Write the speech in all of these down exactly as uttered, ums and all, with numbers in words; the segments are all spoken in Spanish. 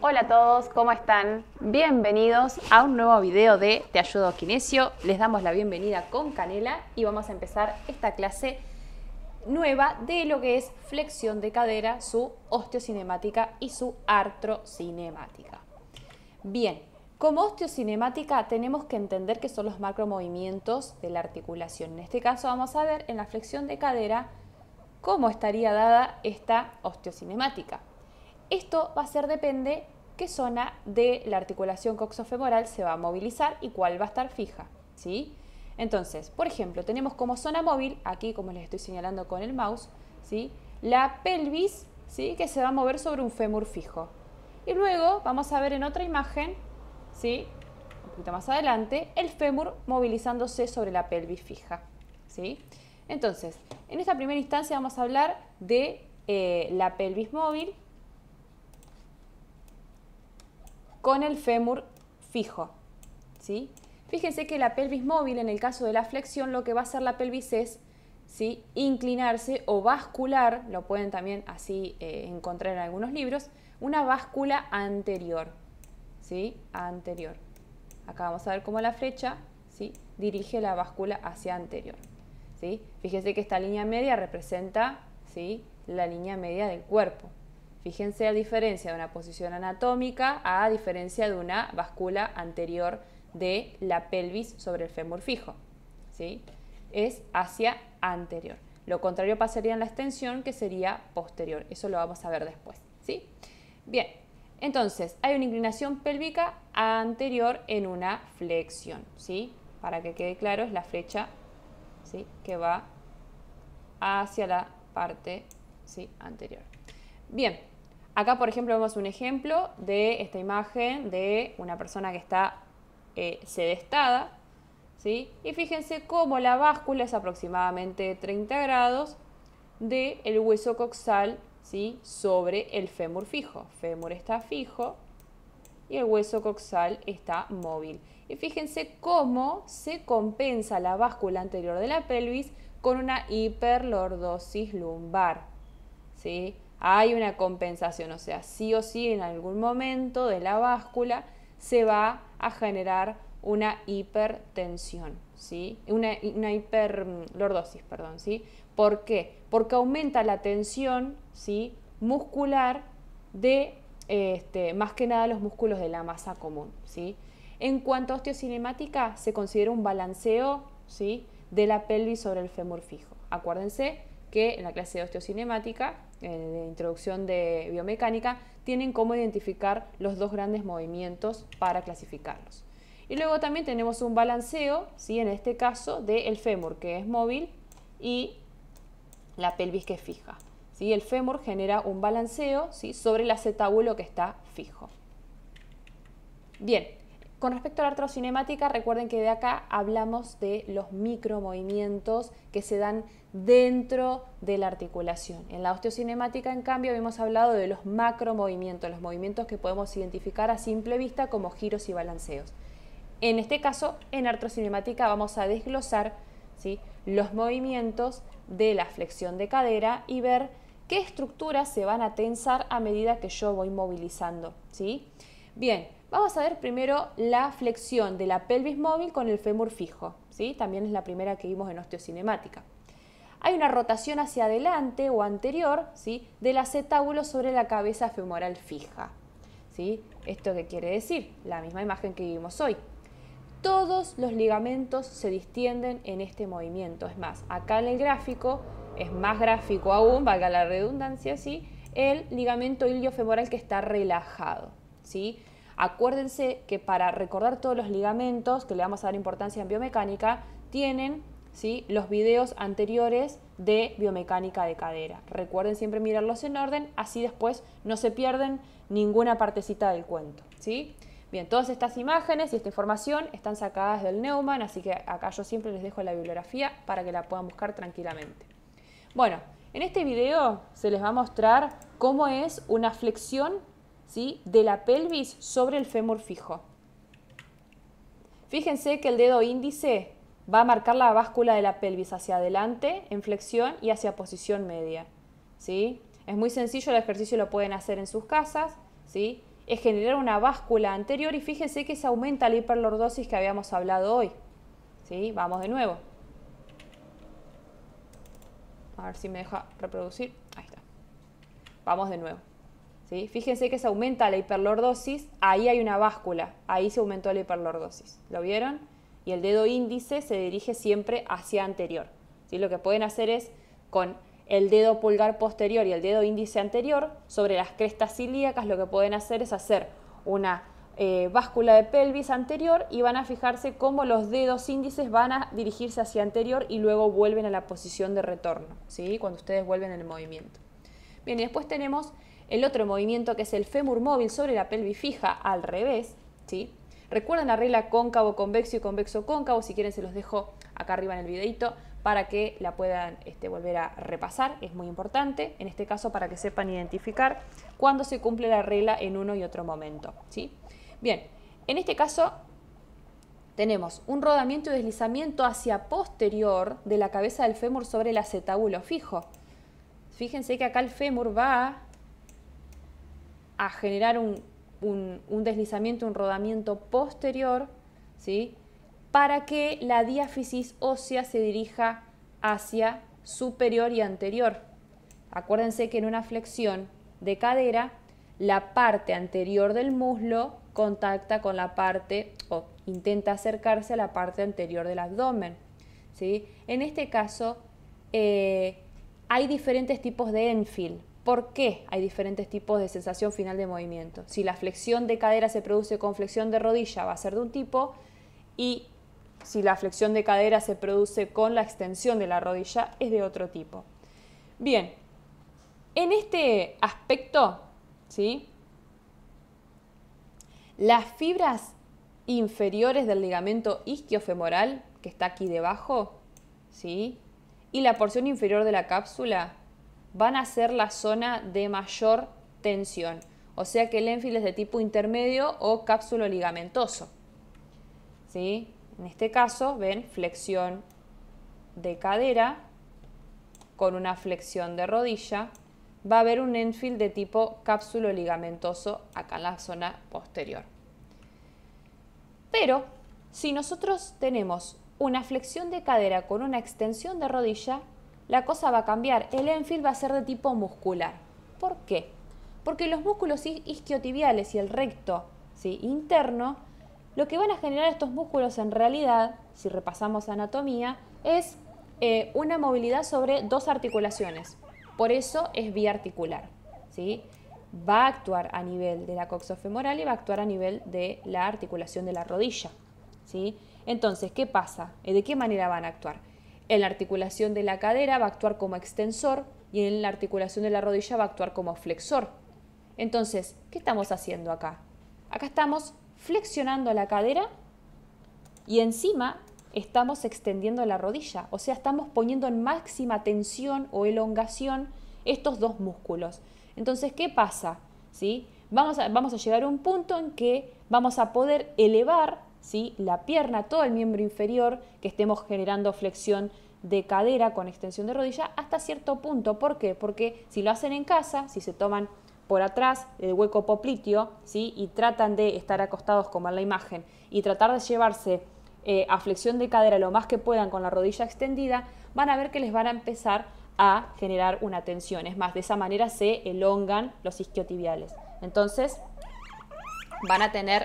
Hola a todos, ¿cómo están? Bienvenidos a un nuevo video de Te Ayudo Kinesio. Les damos la bienvenida con canela y vamos a empezar esta clase nueva de lo que es flexión de cadera, su osteocinemática y su artrocinemática. Bien, como osteocinemática tenemos que entender qué son los macromovimientos de la articulación. En este caso vamos a ver en la flexión de cadera cómo estaría dada esta osteocinemática. Esto va a ser depende qué zona de la articulación coxofemoral se va a movilizar y cuál va a estar fija, ¿sí? Entonces, por ejemplo, tenemos como zona móvil, aquí como les estoy señalando con el mouse, ¿sí? La pelvis, ¿sí? Que se va a mover sobre un fémur fijo. Y luego vamos a ver en otra imagen, ¿sí? Un poquito más adelante, el fémur movilizándose sobre la pelvis fija, ¿sí? Entonces, en esta primera instancia vamos a hablar de eh, la pelvis móvil con el fémur fijo, ¿sí? Fíjense que la pelvis móvil, en el caso de la flexión, lo que va a hacer la pelvis es, ¿sí?, inclinarse o bascular, lo pueden también así eh, encontrar en algunos libros, una báscula anterior, ¿sí? Anterior. Acá vamos a ver cómo la flecha, ¿sí?, dirige la báscula hacia anterior, ¿sí? Fíjense que esta línea media representa, ¿sí?, la línea media del cuerpo. Fíjense a diferencia de una posición anatómica a diferencia de una báscula anterior de la pelvis sobre el fémur fijo, ¿sí? Es hacia anterior. Lo contrario pasaría en la extensión, que sería posterior. Eso lo vamos a ver después, ¿sí? Bien, entonces hay una inclinación pélvica anterior en una flexión, ¿sí? Para que quede claro, es la flecha, ¿sí?, que va hacia la parte, ¿sí?, anterior. Bien, acá por ejemplo vemos un ejemplo de esta imagen de una persona que está eh, sedestada, ¿sí? Y fíjense cómo la báscula es aproximadamente treinta grados del hueso coxal, ¿sí?, sobre el fémur fijo. Fémur está fijo y el hueso coxal está móvil. Y fíjense cómo se compensa la báscula anterior de la pelvis con una hiperlordosis lumbar, ¿sí? Hay una compensación, o sea, sí o sí en algún momento de la báscula se va a generar una hipertensión, ¿sí? Una, una hiperlordosis, perdón, ¿sí? ¿Por qué? Porque aumenta la tensión, ¿sí?, muscular de, este, más que nada, los músculos de la masa común, ¿sí? En cuanto a osteocinemática, se considera un balanceo, ¿sí?, de la pelvis sobre el fémur fijo. Acuérdense que en la clase de osteocinemática, de introducción de biomecánica, tienen cómo identificar los dos grandes movimientos para clasificarlos. Y luego también tenemos un balanceo, ¿sí?, en este caso del fémur, que es móvil, y la pelvis, que es fija, ¿sí? El fémur genera un balanceo, ¿sí?, sobre el acetábulo, que está fijo. Bien, con respecto a la artrocinemática, recuerden que de acá hablamos de los micromovimientos que se dan dentro de la articulación. En la osteocinemática, en cambio, habíamos hablado de los macromovimientos, los movimientos que podemos identificar a simple vista como giros y balanceos. En este caso, en artrocinemática vamos a desglosar, ¿sí?, los movimientos de la flexión de cadera y ver qué estructuras se van a tensar a medida que yo voy movilizando, ¿sí? Bien, vamos a ver primero la flexión de la pelvis móvil con el fémur fijo, ¿sí? También es la primera que vimos en osteocinemática. Hay una rotación hacia adelante o anterior, ¿sí?, del acetábulo sobre la cabeza femoral fija, ¿sí? ¿Esto qué quiere decir? La misma imagen que vimos hoy. Todos los ligamentos se distienden en este movimiento. Es más, acá en el gráfico, es más gráfico aún, valga la redundancia, ¿sí?, el ligamento iliofemoral que está relajado, ¿sí? Acuérdense que para recordar todos los ligamentos, que le vamos a dar importancia en biomecánica, tienen, ¿sí?, los videos anteriores de biomecánica de cadera. Recuerden siempre mirarlos en orden, así después no se pierden ninguna partecita del cuento, ¿sí? Bien, todas estas imágenes y esta información están sacadas del Neumann, así que acá yo siempre les dejo la bibliografía para que la puedan buscar tranquilamente. Bueno, en este video se les va a mostrar cómo es una flexión, ¿sí?, de la pelvis sobre el fémur fijo. Fíjense que el dedo índice va a marcar la báscula de la pelvis hacia adelante en flexión y hacia posición media, ¿sí? Es muy sencillo, el ejercicio lo pueden hacer en sus casas, ¿sí? es generar una báscula anterior y fíjense que se aumenta la hiperlordosis que habíamos hablado hoy. ¿Sí? Vamos de nuevo. A ver si me deja reproducir. Ahí está. Vamos de nuevo. ¿Sí? Fíjense que se aumenta la hiperlordosis, ahí hay una báscula, ahí se aumentó la hiperlordosis. ¿Lo vieron? Y el dedo índice se dirige siempre hacia anterior. ¿Sí? Lo que pueden hacer es con el dedo pulgar posterior y el dedo índice anterior, sobre las crestas ilíacas, lo que pueden hacer es hacer una eh, báscula de pelvis anterior y van a fijarse cómo los dedos índices van a dirigirse hacia anterior y luego vuelven a la posición de retorno, ¿sí? Cuando ustedes vuelven en el movimiento. Bien, y después tenemos el otro movimiento que es el fémur móvil sobre la pelvis fija al revés, ¿sí? Recuerden la regla cóncavo, convexo y convexo cóncavo, si quieren se los dejo acá arriba en el videito para que la puedan este, volver a repasar, es muy importante, en este caso para que sepan identificar cuándo se cumple la regla en uno y otro momento, ¿sí? Bien, en este caso tenemos un rodamiento y deslizamiento hacia posterior de la cabeza del fémur sobre el acetábulo fijo. Fíjense que acá el fémur va a generar un, un, un deslizamiento, un rodamiento posterior, ¿sí? Para que la diáfisis ósea se dirija hacia superior y anterior. Acuérdense que en una flexión de cadera, la parte anterior del muslo contacta con la parte, o intenta acercarse a la parte anterior del abdomen, ¿sí? En este caso, eh, hay diferentes tipos de Enfield. ¿Por qué hay diferentes tipos de sensación final de movimiento? Si la flexión de cadera se produce con flexión de rodilla, va a ser de un tipo, y si la flexión de cadera se produce con la extensión de la rodilla, es de otro tipo. Bien, en este aspecto, ¿sí? Las fibras inferiores del ligamento isquiofemoral, que está aquí debajo, ¿sí? Y la porción inferior de la cápsula van a ser la zona de mayor tensión. O sea que el Enfield es de tipo intermedio o cápsulo ligamentoso, ¿sí? En este caso, ven, flexión de cadera con una flexión de rodilla. Va a haber un Enfield de tipo cápsulo ligamentoso acá en la zona posterior. Pero si nosotros tenemos una flexión de cadera con una extensión de rodilla, la cosa va a cambiar. El Enfield va a ser de tipo muscular. ¿Por qué? Porque los músculos isquiotibiales y el recto, ¿sí?, interno, lo que van a generar estos músculos en realidad, si repasamos anatomía, es eh, una movilidad sobre dos articulaciones. Por eso es biarticular, ¿sí? Va a actuar a nivel de la coxofemoral y va a actuar a nivel de la articulación de la rodilla, ¿sí? Entonces, ¿qué pasa? ¿De qué manera van a actuar? En la articulación de la cadera va a actuar como extensor y en la articulación de la rodilla va a actuar como flexor. Entonces, ¿qué estamos haciendo acá? Acá estamos flexionando la cadera y encima estamos extendiendo la rodilla. O sea, estamos poniendo en máxima tensión o elongación estos dos músculos. Entonces, ¿qué pasa? ¿Sí? Vamos a, vamos a llegar a un punto en que vamos a poder elevar, ¿sí?, la pierna, todo el miembro inferior, que estemos generando flexión de cadera con extensión de rodilla hasta cierto punto. ¿Por qué? Porque si lo hacen en casa, si se toman por atrás del hueco popliteo, ¿sí?, y tratan de estar acostados como en la imagen y tratar de llevarse eh, a flexión de cadera lo más que puedan con la rodilla extendida, van a ver que les van a empezar a generar una tensión. Es más, de esa manera se elongan los isquiotibiales. Entonces, van a tener...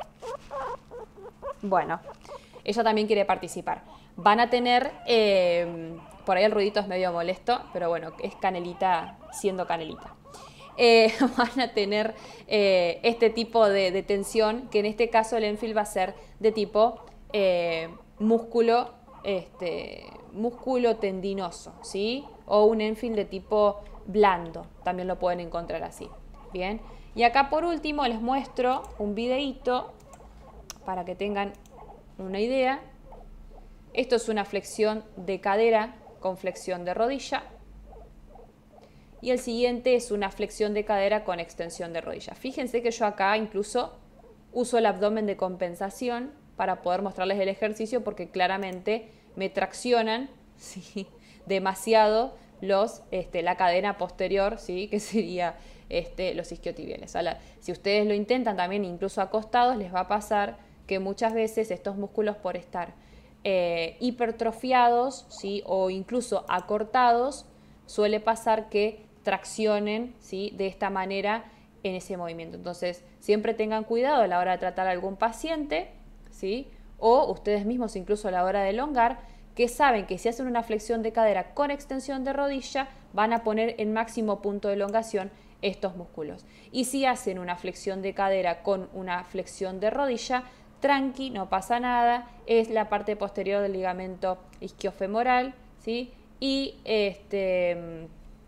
Bueno, ella también quiere participar. Van a tener... Eh, por ahí el ruidito es medio molesto, pero bueno, es Canelita siendo Canelita. Eh, van a tener eh, este tipo de, de tensión, que en este caso el Enfield va a ser de tipo eh, músculo, este, músculo tendinoso, ¿sí? O un Enfield de tipo blando, también lo pueden encontrar así. Bien, y acá por último les muestro un videíto para que tengan una idea. Esto es una flexión de cadera con flexión de rodilla. Y el siguiente es una flexión de cadera con extensión de rodilla. Fíjense que yo acá incluso uso el abdomen de compensación para poder mostrarles el ejercicio, porque claramente me traccionan, ¿sí?, demasiado los, este, la cadena posterior, ¿sí?, que sería este, los isquiotibiales. A la, si ustedes lo intentan también incluso acostados, les va a pasar que muchas veces estos músculos por estar eh, hipertrofiados, ¿sí? O incluso acortados, suele pasar que traccionen, ¿sí? De esta manera en ese movimiento. Entonces, siempre tengan cuidado a la hora de tratar a algún paciente, ¿sí? O ustedes mismos incluso a la hora de elongar, que saben que si hacen una flexión de cadera con extensión de rodilla, van a poner en máximo punto de elongación estos músculos. Y si hacen una flexión de cadera con una flexión de rodilla, tranqui, no pasa nada, es la parte posterior del ligamento isquiofemoral, ¿sí? Y este,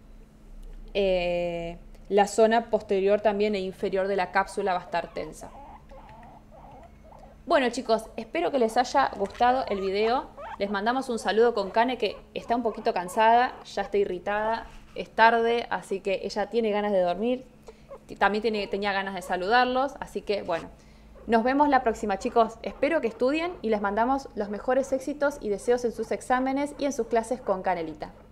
eh, la zona posterior también e inferior de la cápsula va a estar tensa. Bueno chicos, espero que les haya gustado el video. Les mandamos un saludo con Cane, que está un poquito cansada, ya está irritada, es tarde, así que ella tiene ganas de dormir. También tiene, tenía ganas de saludarlos, así que bueno, nos vemos la próxima chicos. Espero que estudien y les mandamos los mejores éxitos y deseos en sus exámenes y en sus clases con Canelita.